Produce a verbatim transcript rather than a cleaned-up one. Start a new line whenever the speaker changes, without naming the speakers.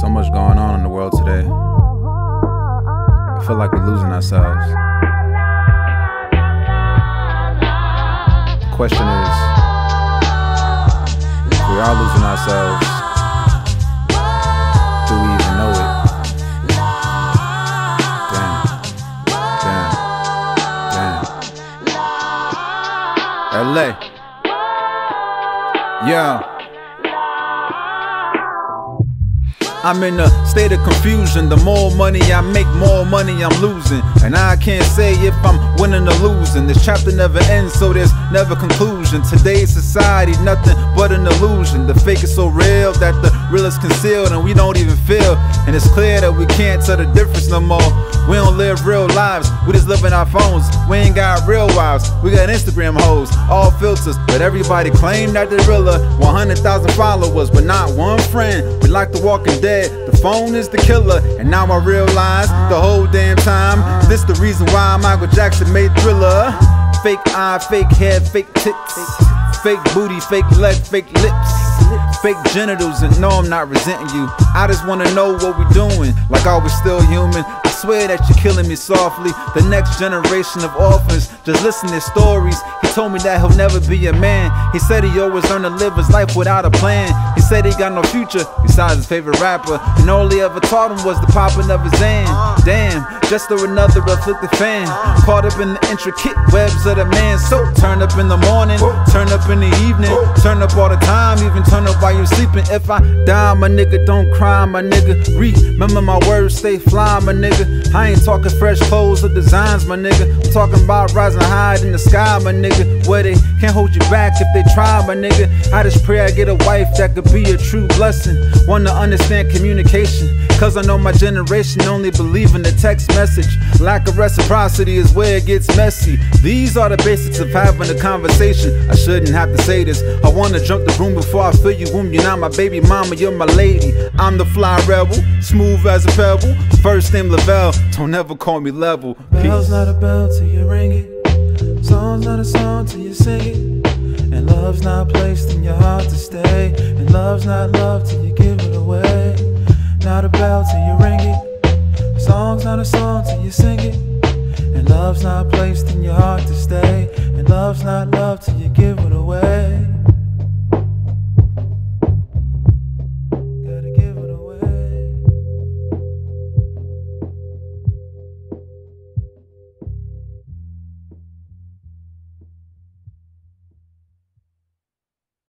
much going on in the world today. I feel like we're losing ourselves. The question is, if we are losing ourselves, do we even know it? Damn. Damn. Damn. L A. Yeah. I'm in a state of confusion. The more money I make, more money I'm losing. And I can't say if I'm winning or losing. This chapter never ends, so there's never conclusion. Today's society, nothing but an illusion. The fake is so real that the real is concealed, and we don't even feel. And it's clear that we can't tell the difference no more. We don't live real lives, we just live in our phones. We ain't got real wives, we got Instagram hoes, all filters. But everybody claim that they're realer. one hundred thousand followers, but not one friend. We like The Walking Dead. The phone is the killer, and now I realize the whole damn time this the reason why Michael Jackson made Thriller. Fake eye, fake head, fake tits, fake booty, fake leg, fake lips, fake genitals, and no, I'm not resenting you. I just wanna know what we doing, like are we still human? I swear that you're killing me softly. The next generation of orphans just listen to stories. He told me that he'll never be a man. He said he always learned to live his life without a plan. He said he got no future besides his favorite rapper, and all he ever taught him was the popping of his hand. Damn, just another afflicted fan, caught up in the intricate webs of the man. So turn up in the morning, turn up in the evening, turn up all the time, even turn up while you're sleeping. If I die, my nigga, don't cry, my nigga. Remember my words, stay fly, my nigga. I ain't talking fresh clothes or designs, my nigga. I'm talking about rising high in the sky, my nigga, where they can't hold you back if they try, my nigga. I just pray I get a wife that could be a true blessing, one to understand communication, cause I know my generation only believe in the text message. Lack of reciprocity is where it gets messy. These are the basics of having a conversation. I shouldn't have to say this. I wanna jump the broom before I fill you womb. You're not my baby mama, you're my lady. I'm the fly rebel, smooth as a pebble. First name Lavelle, don't ever call me Level. Peace.
Bell's not a bell till you ring it. Song's not a song till you sing it. And love's not placed in your heart to stay. And love's not love till you give it away. Not a bell till you ring it. Song's not a song till you sing it. And love's not placed in your heart to stay. And love's not love till you give